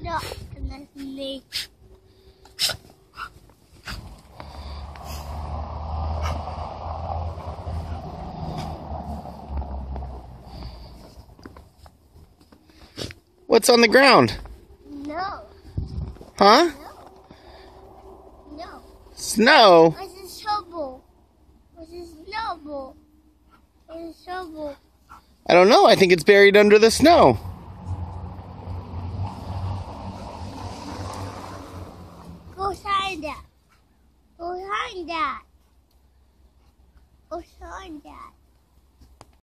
stuck in the snake. What's on the ground? No. Huh? No. Snow? Where's the shovel? Where's the snowball? Where's the shovel? I don't know. I think it's buried under the snow. Go find that. Go find that. Go find that.